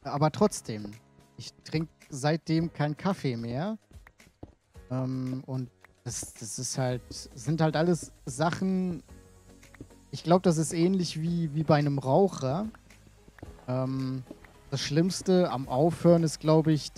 Aber trotzdem, ich trinke seitdem keinen Kaffee mehr. Und das ist halt, sind halt alles Sachen. Ich glaube, das ist ähnlich wie bei einem Raucher. Ähm, Das Schlimmste am Aufhören ist, glaube ich,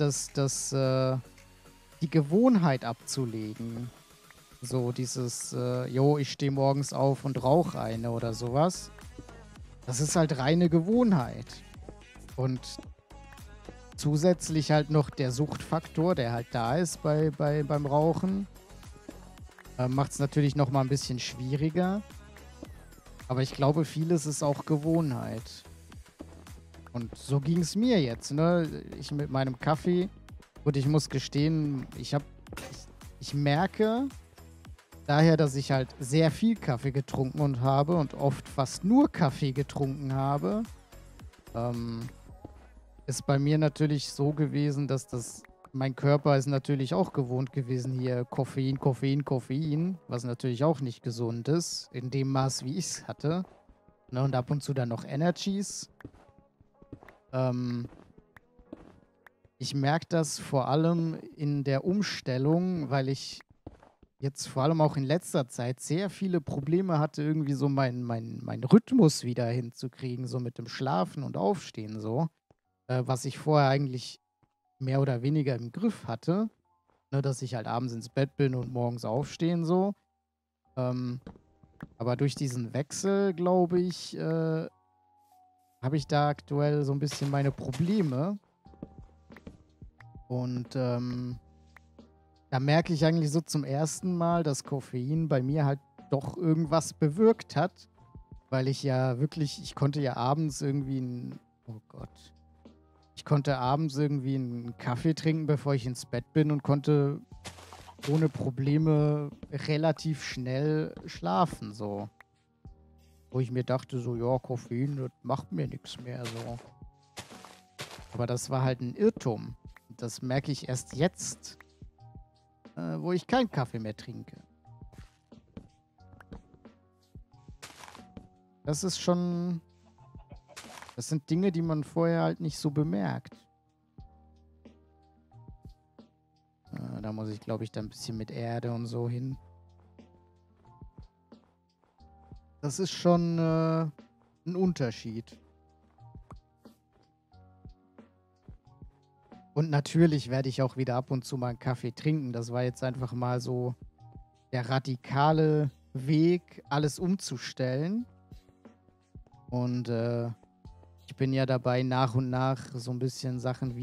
die Gewohnheit abzulegen. So dieses, jo, ich stehe morgens auf und rauche eine oder sowas. Das ist halt reine Gewohnheit. Und zusätzlich halt noch der Suchtfaktor, der halt da ist beim Rauchen. Macht es natürlich noch mal ein bisschen schwieriger. Aber ich glaube, vieles ist auch Gewohnheit. Und so ging es mir jetzt, ne? Ich mit meinem Kaffee. Gut, ich muss gestehen, ich merke daher, dass ich halt sehr viel Kaffee getrunken und habe und oft fast nur Kaffee getrunken habe, ähm, ist bei mir natürlich so gewesen, dass mein Körper ist natürlich auch gewohnt gewesen, hier Koffein, Koffein, Koffein, was natürlich auch nicht gesund ist, in dem Maß, wie ich es hatte. Ne, und ab und zu dann noch Energies. Ähm, Ich merke das vor allem in der Umstellung, weil ich jetzt vor allem auch in letzter Zeit sehr viele Probleme hatte, irgendwie so mein Rhythmus wieder hinzukriegen, so mit dem Schlafen und Aufstehen so, was ich vorher eigentlich mehr oder weniger im Griff hatte, ne, dass ich halt abends ins Bett bin und morgens aufstehen so. Ähm, aber durch diesen Wechsel, glaube ich, habe ich da aktuell so ein bisschen meine Probleme. Und da merke ich eigentlich so zum ersten Mal, dass Koffein bei mir halt doch irgendwas bewirkt hat, weil ich ja wirklich, ich konnte ja abends irgendwie oh Gott, ich konnte abends irgendwie einen Kaffee trinken, bevor ich ins Bett bin und konnte ohne Probleme relativ schnell schlafen, so. Wo ich mir dachte, so, ja, Koffein, das macht mir nichts mehr, so. Aber das war halt ein Irrtum. Das merke ich erst jetzt, wo ich keinen Kaffee mehr trinke. Das ist schon, das sind Dinge, die man vorher halt nicht so bemerkt. Da muss ich, glaube ich, dann ein bisschen mit Erde und so hin. Das ist schon ein Unterschied. Und natürlich werde ich auch wieder ab und zu mal einen Kaffee trinken. Das war jetzt einfach mal so der radikale Weg, alles umzustellen. Und ich bin ja dabei, nach und nach so ein bisschen Sachen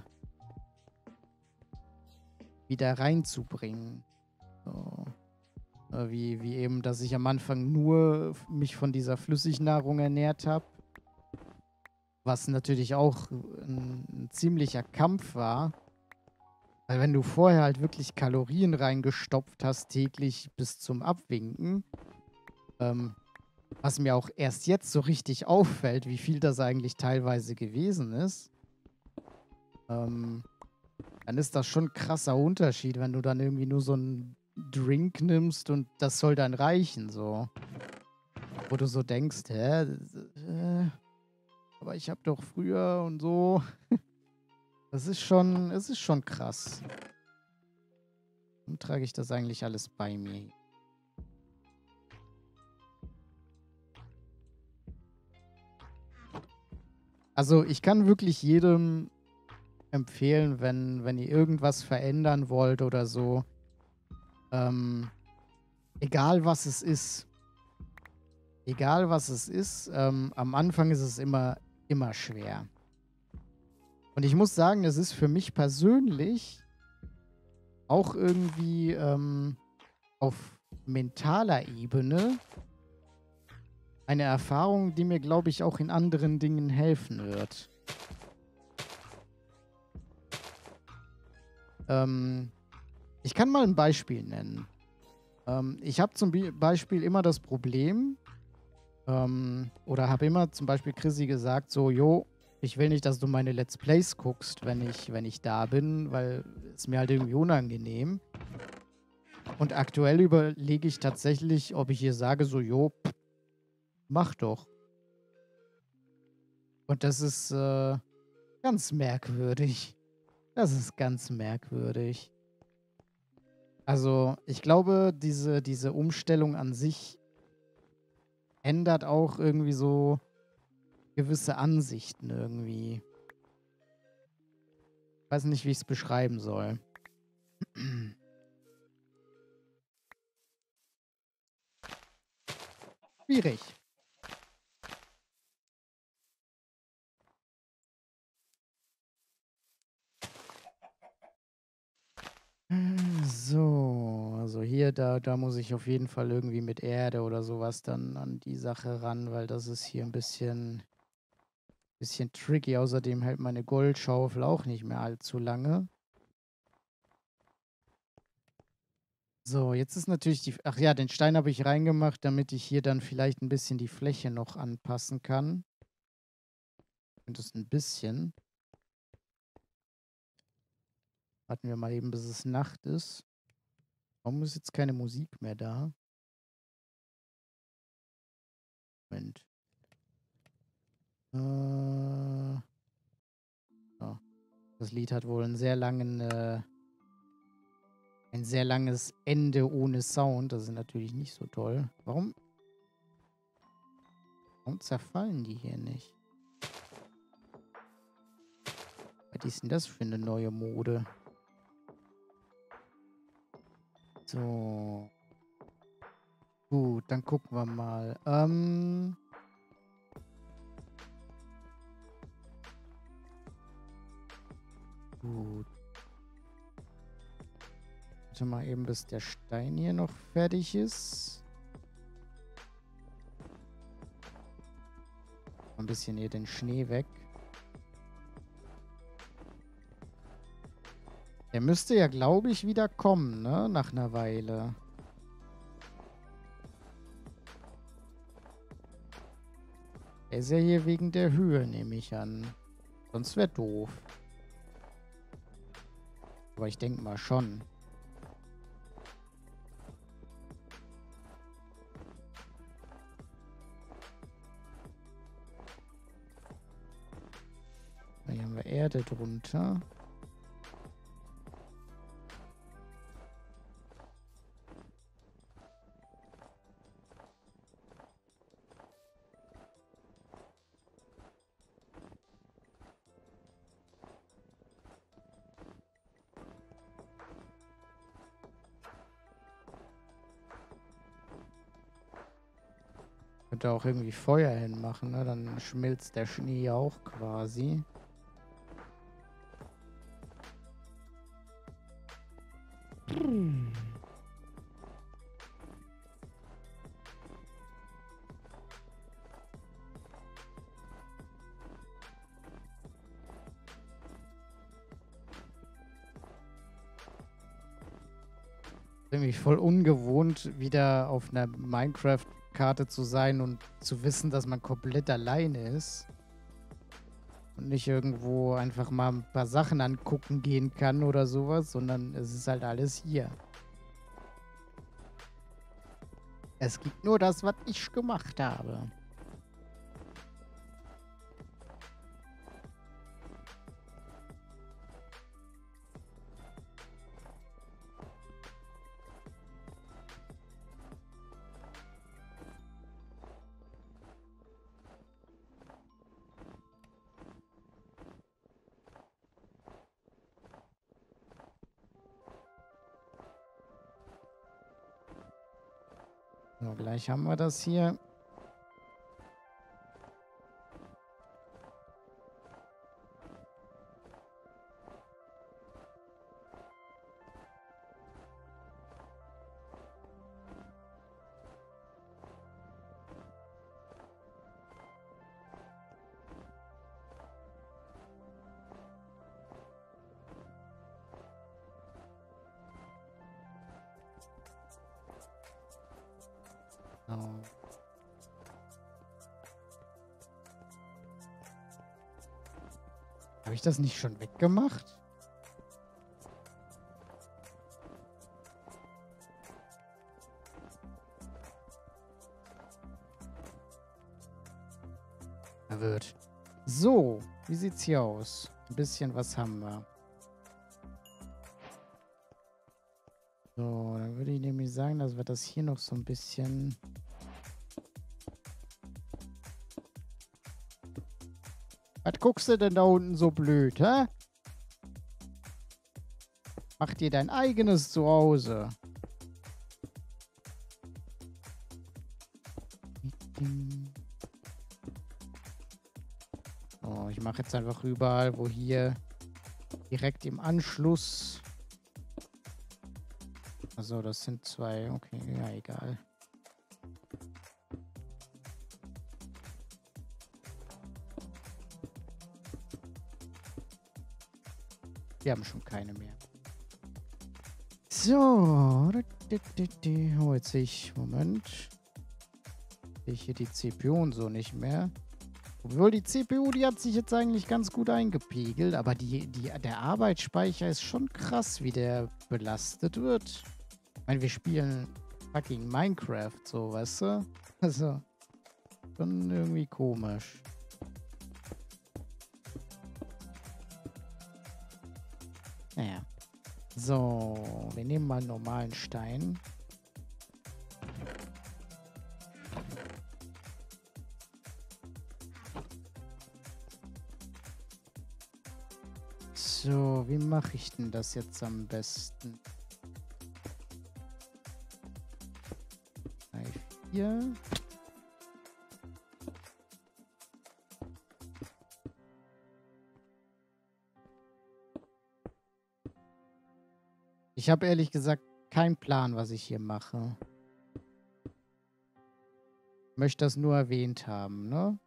wieder reinzubringen. So. Wie eben, dass ich am Anfang nur mich von dieser Flüssignahrung ernährt habe. Was natürlich auch ein ziemlicher Kampf war. Weil wenn du vorher halt wirklich Kalorien reingestopft hast, täglich bis zum Abwinken, ähm, was mir auch erst jetzt so richtig auffällt, wie viel das eigentlich teilweise gewesen ist, ähm, dann ist das schon ein krasser Unterschied, wenn du dann irgendwie nur so einen Drink nimmst und das soll dann reichen, so. Wo du so denkst, hä? Aber ich habe doch früher und so. Es ist schon krass. Warum trage ich das eigentlich alles bei mir? Also, ich kann wirklich jedem empfehlen, wenn ihr irgendwas verändern wollt oder so, ähm, egal was es ist, am Anfang ist es immer schwer. Und ich muss sagen, es ist für mich persönlich auch irgendwie auf mentaler Ebene eine Erfahrung, die mir, glaube ich, auch in anderen Dingen helfen wird. Ähm, Ich kann mal ein Beispiel nennen. Ich habe zum Beispiel immer das Problem, oder habe immer zum Beispiel Chrissy gesagt, so, jo, ich will nicht, dass du meine Let's Plays guckst, wenn ich da bin, weil es mir halt irgendwie unangenehm. Und aktuell überlege ich tatsächlich, ob ich ihr sage, so, jo, mach doch. Und das ist, ja, Ganz merkwürdig. Das ist ganz merkwürdig. Also, ich glaube, diese Umstellung an sich ändert auch irgendwie so gewisse Ansichten irgendwie. Ich weiß nicht, wie ich es beschreiben soll. Schwierig. So, also hier, da muss ich auf jeden Fall irgendwie mit Erde oder sowas dann an die Sache ran, weil das ist hier ein bisschen tricky. Außerdem hält meine Goldschaufel auch nicht mehr allzu lange. So, jetzt ist natürlich die... Ach ja, den Stein habe ich reingemacht, damit ich hier dann vielleicht ein bisschen die Fläche noch anpassen kann. Und das ein bisschen. Warten wir mal eben, bis es Nacht ist. Warum ist jetzt keine Musik mehr da? Moment. Ja. Das Lied hat wohl einen sehr langen, ein sehr langes Ende ohne Sound. Das ist natürlich nicht so toll. Warum zerfallen die hier nicht? Was ist denn das für eine neue Mode? So. Gut, dann gucken wir mal. Gut. Warte mal eben, bis der Stein hier noch fertig ist. Ein bisschen hier den Schnee weg. Der müsste ja, glaube ich, wieder kommen, ne? Nach einer Weile. Er ist ja hier wegen der Höhe, nehme ich an. Sonst wäre doof. Aber ich denke mal schon. Hier haben wir Erde drunter. Könnte auch irgendwie Feuer hinmachen, ne? Dann schmilzt der Schnee auch quasi. Irgendwie voll ungewohnt, wieder auf einer Minecraft-Karte zu sein und zu wissen, dass man komplett alleine ist. Und nicht irgendwo einfach mal ein paar Sachen angucken gehen kann oder sowas, sondern es ist halt alles hier. Es gibt nur das, was ich gemacht habe. So, gleich haben wir das hier. So. Habe ich das nicht schon weggemacht? Verwirrt. So. Wie sieht's hier aus? Ein bisschen was haben wir. So, dann würde ich nämlich sagen, dass wir das hier noch so ein bisschen... Was guckst du denn da unten so blöd, hä? Mach dir dein eigenes Zuhause. Oh, ich mache jetzt einfach überall, wo hier direkt im Anschluss... Also, das sind zwei. Okay, ja, egal. Wir haben schon keine mehr. So. Oh, jetzt sehe ich... Moment. Sehe ich hier die CPU und so nicht mehr. Obwohl die CPU, die hat sich jetzt eigentlich ganz gut eingepegelt. Aber der Arbeitsspeicher ist schon krass, wie der belastet wird. Ich meine, wir spielen fucking Minecraft, so, weißt du? Also, schon irgendwie komisch. Naja. So, wir nehmen mal einen normalen Stein. So, wie mache ich denn das jetzt am besten? 3, 4. Ich habe ehrlich gesagt keinen Plan, was ich hier mache. Ich möchte das nur erwähnt haben, ne?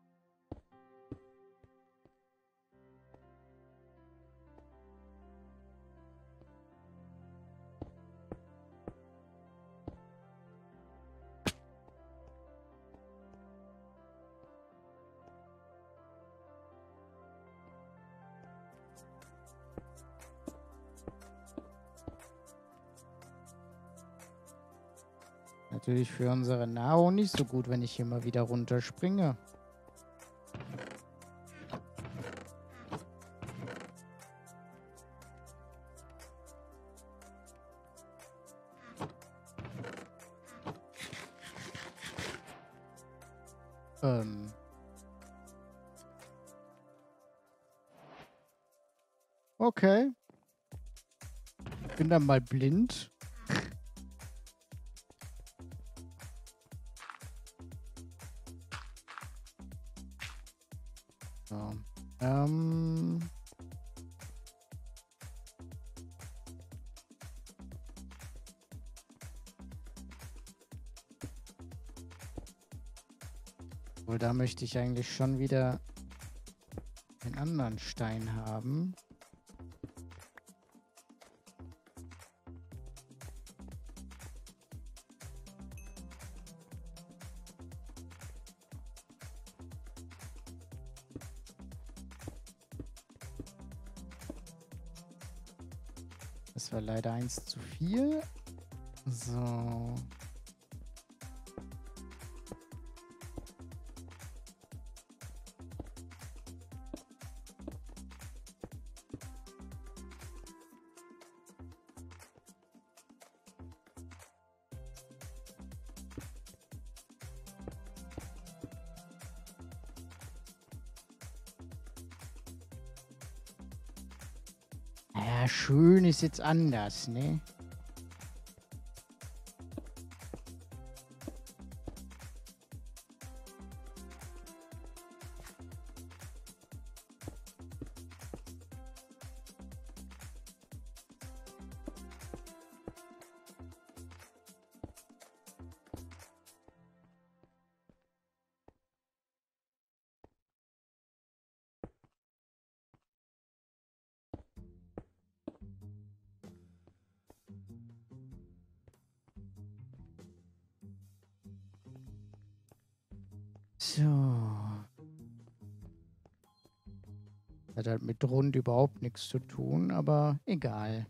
Natürlich für unsere Nahrung nicht so gut, wenn ich hier mal wieder runterspringe. Okay. Bin dann mal blind. So. Wohl, da möchte ich eigentlich schon wieder einen anderen Stein haben. Das war leider 1 zu viel. So. Ja, schön ist jetzt anders, ne? So. Hat halt mit rund überhaupt nichts zu tun, aber egal.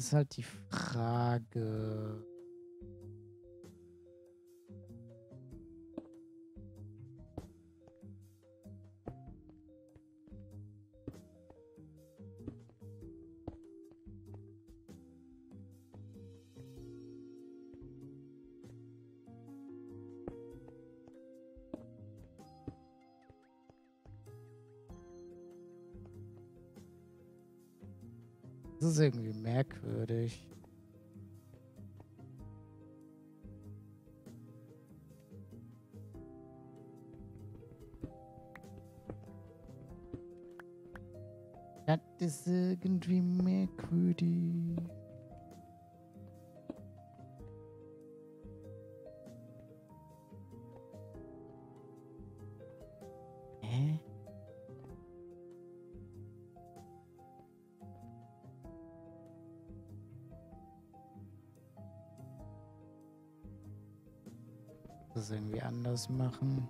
Ist halt die Frage. Das ist irgendwie merkwürdig. Das ist irgendwie merkwürdig. Hä? Das irgendwie anders machen.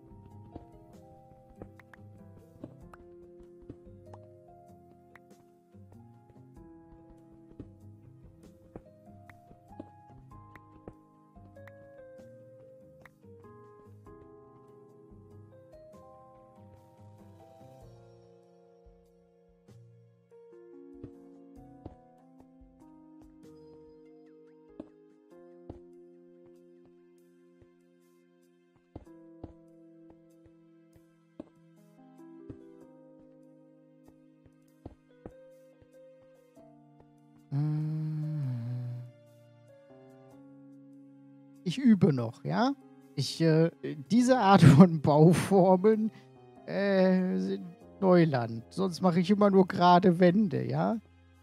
Ich übe noch, ja? Diese Art von Bauformen sind Neuland. Sonst mache ich immer nur gerade Wände, ja?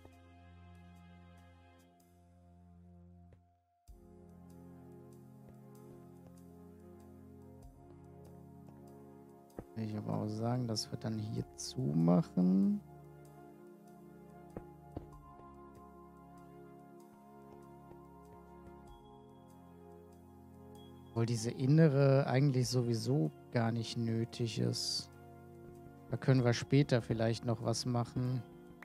Ich aber auch sagen, dass wir dann hier zumachen. Obwohl diese innere eigentlich sowieso gar nicht nötig ist. Da können wir später vielleicht noch was machen.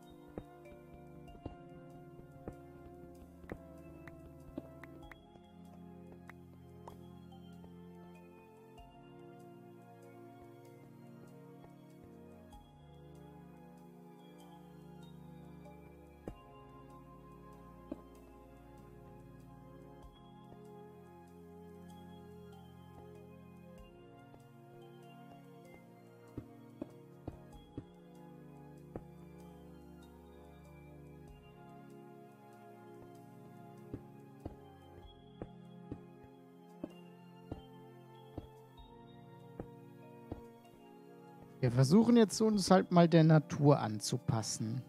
Wir versuchen jetzt uns halt mal der Natur anzupassen.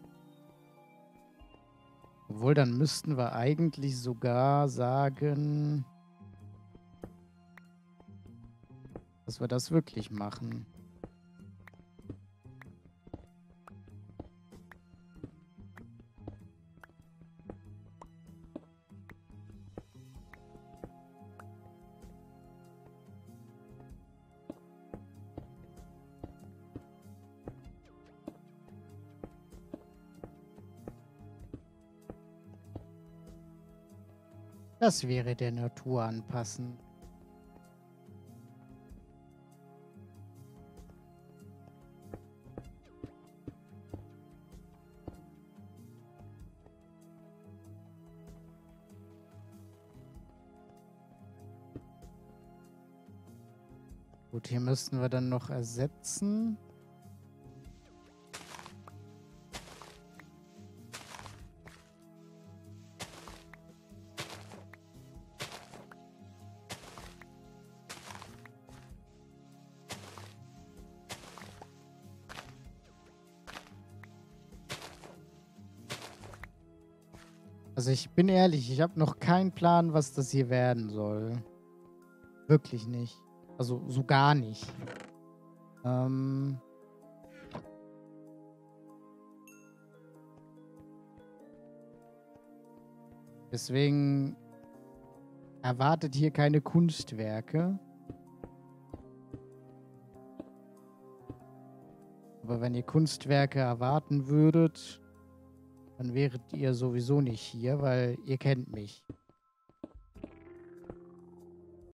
Obwohl, dann müssten wir eigentlich sogar sagen, dass wir das wirklich machen. Das wäre der Natur anpassen. Gut, hier müssten wir dann noch ersetzen. Also ich bin ehrlich, ich habe noch keinen Plan, was das hier werden soll. Wirklich nicht. Also so gar nicht. Deswegen erwartet hier keine Kunstwerke. Aber wenn ihr Kunstwerke erwarten würdet, Dann wäret ihr sowieso nicht hier, weil ihr kennt mich.